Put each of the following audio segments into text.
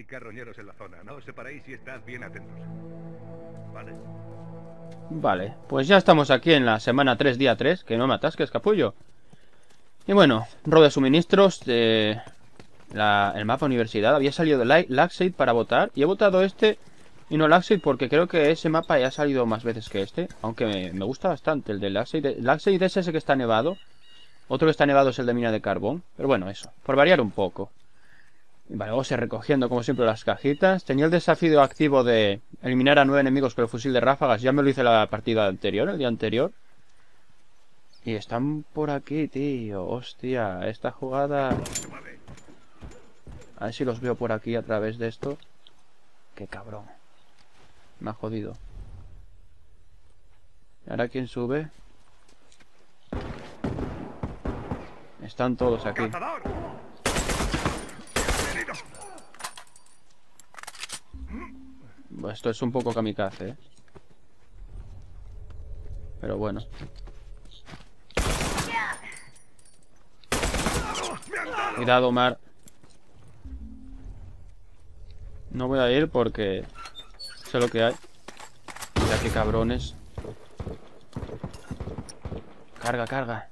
Hay carroñeros en la zona. No os separéis y estad bien atentos. Vale. Vale, pues ya estamos aquí en la semana 3, día 3. Que no me atasques, capullo. Y bueno, robo de suministros de el mapa universidad. Había salido Laxate para votar. Y he votado este y no Laxate porque creo que ese mapa ya ha salido más veces que este. Aunque me gusta bastante el de Laxate. Laxate es ese que está nevado. Otro que está nevado es el de mina de carbón. Pero bueno, eso, por variar un poco. Vale, vamos a ir recogiendo como siempre las cajitas. Tenía el desafío activo de eliminar a 9 enemigos con el fusil de ráfagas. Ya me lo hice la partida anterior, el día anterior. Y están por aquí, tío. Hostia, esta jugada... A ver si los veo por aquí a través de esto. Qué cabrón. Me ha jodido. ¿Y ahora quién sube? Están todos aquí. Esto es un poco kamikaze, ¿eh? Pero bueno. Cuidado, Omar. No voy a ir porque sé lo que hay. Mira qué cabrones. Carga, carga.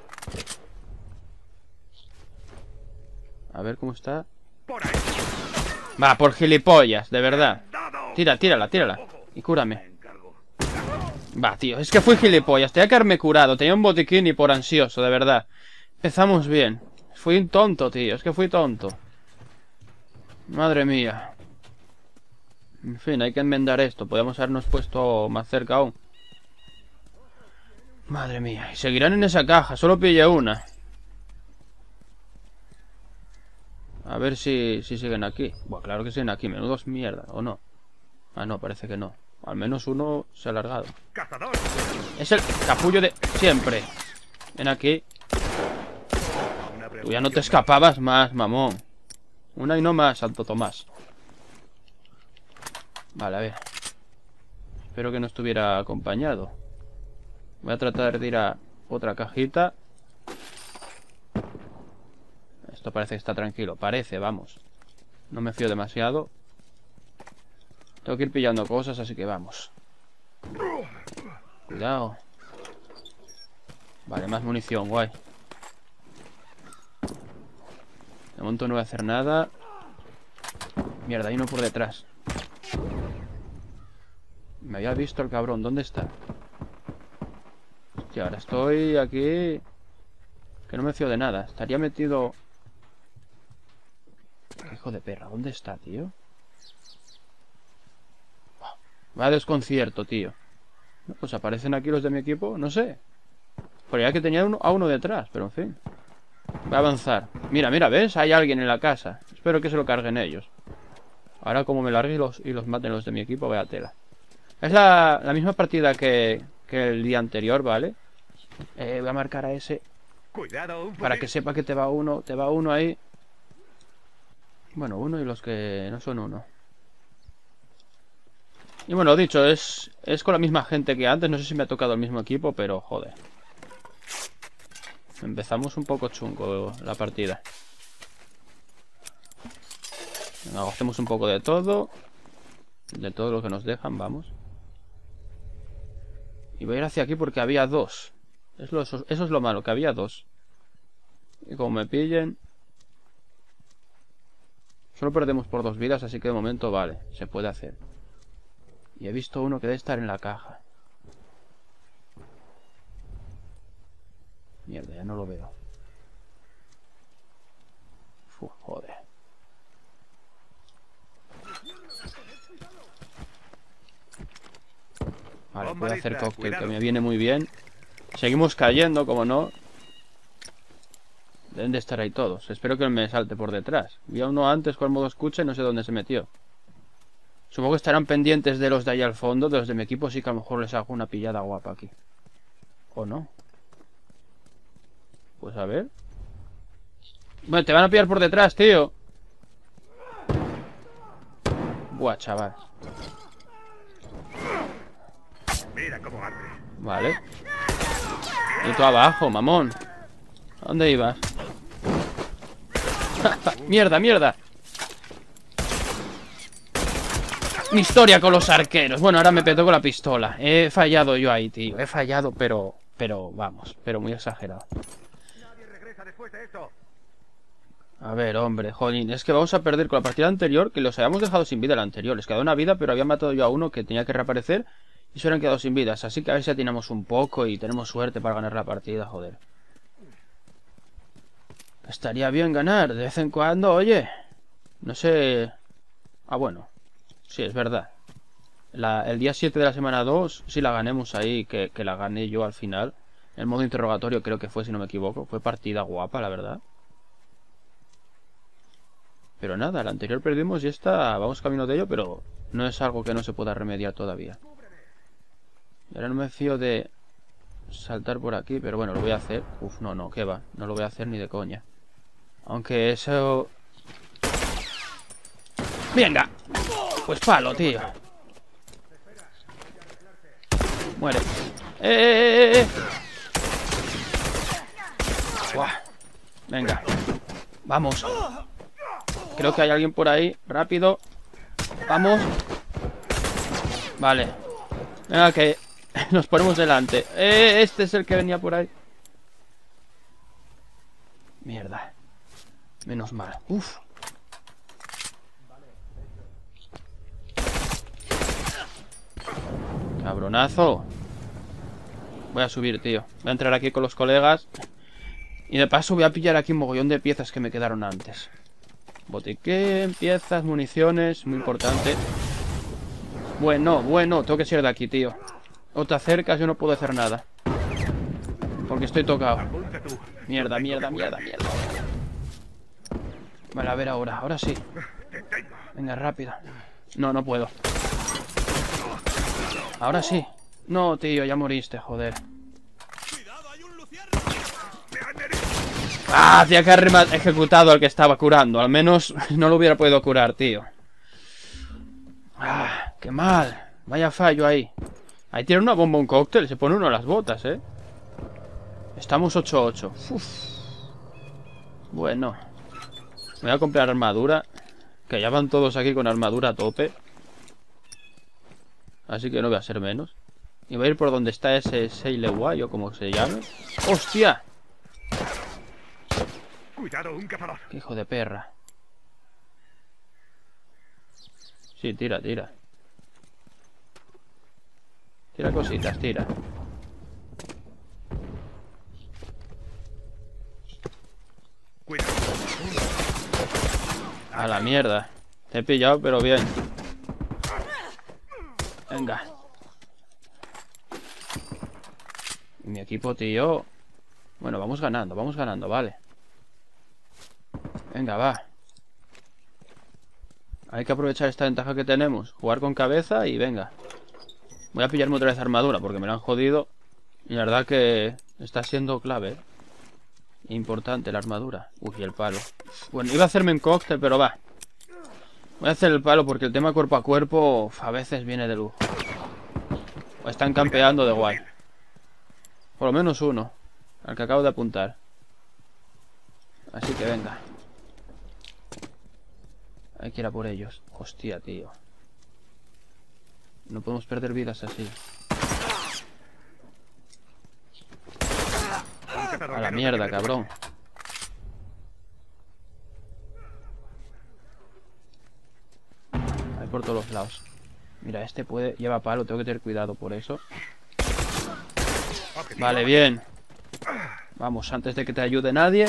A ver cómo está. Va, por gilipollas, de verdad. Tírala, tírala. Y cúrame. Va, tío, es que fui gilipollas. Tenía que haberme curado. Tenía un botiquín y por ansioso, de verdad. Empezamos bien. Fui un tonto, tío. Es que fui tonto. Madre mía. En fin, hay que enmendar esto. Podríamos habernos puesto más cerca aún. Madre mía. Y seguirán en esa caja. Solo pillé una. A ver si siguen aquí. Buah, claro que siguen aquí. Menudos mierda. ¿O no? Ah, no, parece que no. Al menos uno se ha alargado. Es el capullo de siempre. Ven aquí. Tú ya no te escapabas más, mamón. Una y no más, Santo Tomás. Vale, a ver. Espero que no estuviera acompañado. Voy a tratar de ir a otra cajita. Esto parece que está tranquilo. Parece, vamos. No me fío demasiado. Tengo que ir pillando cosas, así que vamos. Cuidado. Vale, más munición, guay. De momento no voy a hacer nada. Mierda, hay uno por detrás. Me había visto el cabrón, ¿dónde está? Hostia, ahora estoy aquí. Que no me fío de nada. Estaría metido... Hijo de perra, ¿dónde está, tío? Va desconcierto, tío. Pues aparecen aquí los de mi equipo, no sé. Creía que tenía a uno detrás, pero en fin. Voy a avanzar. Mira, mira, ¿ves? Hay alguien en la casa. Espero que se lo carguen ellos. Ahora como me largue y los maten los de mi equipo, vaya tela. Es la misma partida que el día anterior, ¿vale? Voy a marcar a ese. Para que sepa que te va uno ahí. Bueno, uno y los que no son uno. Y bueno, dicho, es con la misma gente que antes. No sé si me ha tocado el mismo equipo, pero joder. Empezamos un poco chungo la partida. Venga, hacemos un poco de todo. De todo lo que nos dejan, vamos. Y voy a ir hacia aquí porque había dos. Eso es lo malo, que había dos. Y como me pillen... Solo perdemos por 2 vidas, así que de momento vale, se puede hacer. Y he visto uno que debe estar en la caja. Mierda, ya no lo veo. Joder. Vale, puedo hacer cóctel, que me viene muy bien. Seguimos cayendo, como no. Deben de estar ahí todos. Espero que me salte por detrás. Vi a uno antes con el modo escucha y no sé dónde se metió. Supongo que estarán pendientes de los de ahí al fondo. De los de mi equipo sí que a lo mejor les hago una pillada guapa aquí. ¿O no? Pues a ver. Bueno, te van a pillar por detrás, tío. Buah, chaval. Mira cómo arde. Vale. Y tú abajo, mamón. ¿A dónde ibas? ¡Mierda, mierda! Mi historia con los arqueros. Bueno, ahora me peto con la pistola. He fallado yo ahí, tío. He fallado, pero vamos, pero muy exagerado. Nadie regresa después de esto. A ver, hombre, jolín. Es que vamos a perder con la partida anterior, que los habíamos dejado sin vida la anterior. Les quedó una vida, pero había matado yo a uno que tenía que reaparecer y se hubieran quedado sin vidas. Así que a ver si atinamos un poco y tenemos suerte para ganar la partida, joder. Estaría bien ganar de vez en cuando, oye. No sé... Ah, bueno. Sí, es verdad. El día 7 de la semana 2, si la ganemos ahí, que la gané yo al final. El modo interrogatorio creo que fue, si no me equivoco. Fue partida guapa, la verdad. Pero nada, la anterior perdimos y esta vamos camino de ello, pero no es algo que no se pueda remediar todavía. Y ahora no me fío de saltar por aquí, pero bueno, lo voy a hacer. Uf, no, ¿qué va? No lo voy a hacer ni de coña. Aunque eso... ¡Venga! Pues palo, tío. Muere. Buah. Venga. Vamos. Creo que hay alguien por ahí. Rápido. Vamos. Vale. Venga, que nos ponemos delante. Este es el que venía por ahí. Mierda. Menos mal. Uf. Cabronazo. Voy a subir, tío. Voy a entrar aquí con los colegas. Y de paso voy a pillar aquí un mogollón de piezas que me quedaron antes. Botiquín, piezas, municiones. Muy importante. Bueno, tengo que salir de aquí, tío. O te acercas, yo no puedo hacer nada. Porque estoy tocado. Mierda. Vale, a ver ahora sí. Venga, rápido. No puedo. Ahora sí. No, tío, ya moriste, joder. Ah, tenía que haber ejecutado al que estaba curando. Al menos no lo hubiera podido curar, tío. Ah, qué mal. Vaya fallo ahí. Ahí tiene una bomba, un cóctel. Se pone uno a las botas, Estamos 8-8. Bueno. Voy a comprar armadura. Que ya van todos aquí con armadura a tope. Así que no voy a ser menos. Y voy a ir por donde está ese Seilewa, o como se llame. ¡Hostia! Cuidado, un cazador. ¡Qué hijo de perra! Sí, tira. Tira cositas, tira. Cuidado. A la mierda. Te he pillado, pero bien. Venga. Mi equipo, tío. Bueno, vamos ganando, vale. Venga, va. Hay que aprovechar esta ventaja que tenemos. Jugar con cabeza y venga. Voy a pillarme otra vez armadura porque me la han jodido. Y la verdad que está siendo clave. Importante la armadura. Uy, el palo. Bueno, iba a hacerme un cóctel, pero va. Voy a hacer el palo porque el tema cuerpo a cuerpo a veces viene de lujo. O están campeando de guay. Por lo menos uno. Al que acabo de apuntar. Así que venga. Hay que ir a por ellos. Hostia, tío. No podemos perder vidas así. A la mierda, cabrón. Hay por todos los lados. Mira, este lleva palo, tengo que tener cuidado por eso. Vale, bien. Vamos, antes de que te ayude nadie.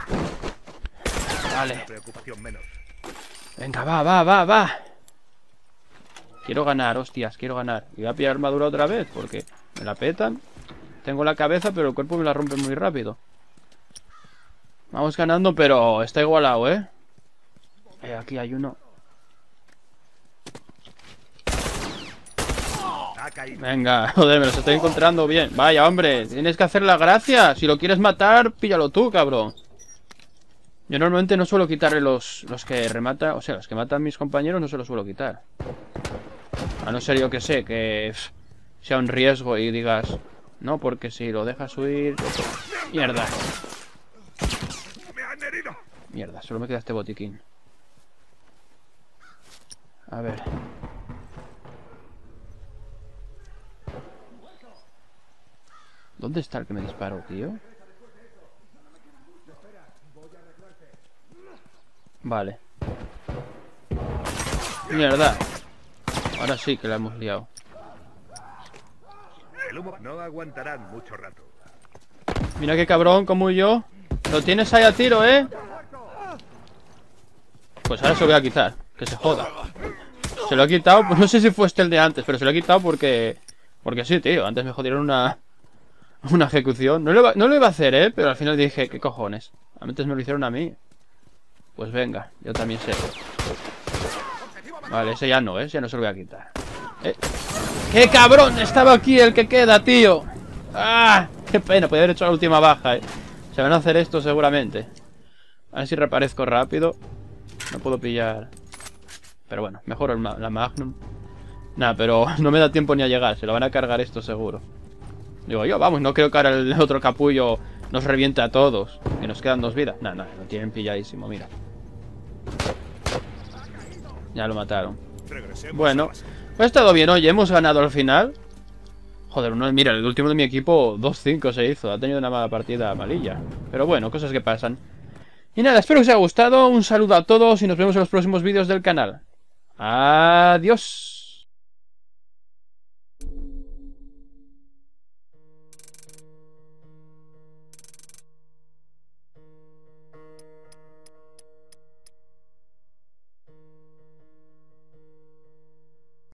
Vale. Venga, va. Quiero ganar, hostias, quiero ganar. Y voy a pillar armadura otra vez porque me la petan. Tengo la cabeza, pero el cuerpo me la rompe muy rápido. Vamos ganando, pero está igualado, aquí hay uno. Venga, joder, me los estoy encontrando bien. Vaya, hombre, tienes que hacer la gracia. Si lo quieres matar, píllalo tú, cabrón. Yo normalmente no suelo quitarle los que rematan. O sea, los que matan mis compañeros no se los suelo quitar. A no ser yo que sé, que sea un riesgo y digas... No, porque si lo dejas huir... Mierda. Mierda, solo me queda este botiquín. A ver. ¿Dónde está el que me disparó, tío? Vale. Mierda. Ahora sí que la hemos liado. El humo no aguantarán mucho rato. Mira qué cabrón, como yo. Lo tienes ahí a tiro, ¿eh? Pues ahora se lo voy a quitar. Que se joda. Se lo he quitado, pues no sé si fue este el de antes, pero se lo he quitado porque... Porque sí, tío, antes me jodieron una ejecución. No lo iba a hacer, ¿eh? Pero al final dije, ¿qué cojones? Antes me lo hicieron a mí. Pues venga, yo también sé. Vale, ese ya no, ¿eh? Ya no se lo voy a quitar. ¡Qué cabrón! Estaba aquí el que queda, tío. ¡Ah! ¡Qué pena! Podría haber hecho la última baja, ¿eh? Se van a hacer esto seguramente. A ver si reaparezco rápido. No puedo pillar... Pero bueno, mejor la Magnum. Nah, pero no me da tiempo ni a llegar. Se lo van a cargar esto seguro. Digo yo, vamos, no creo que ahora el otro capullo nos reviente a todos. Que nos quedan 2 vidas. Nah, lo tienen pilladísimo, mira. Ya lo mataron. Bueno, pues ha estado bien. Oye, hemos ganado al final. Joder, mira, el último de mi equipo 2-5 se hizo. Ha tenido una mala partida malilla. Pero bueno, cosas que pasan. Y nada, espero que os haya gustado. Un saludo a todos y nos vemos en los próximos vídeos del canal. Adiós.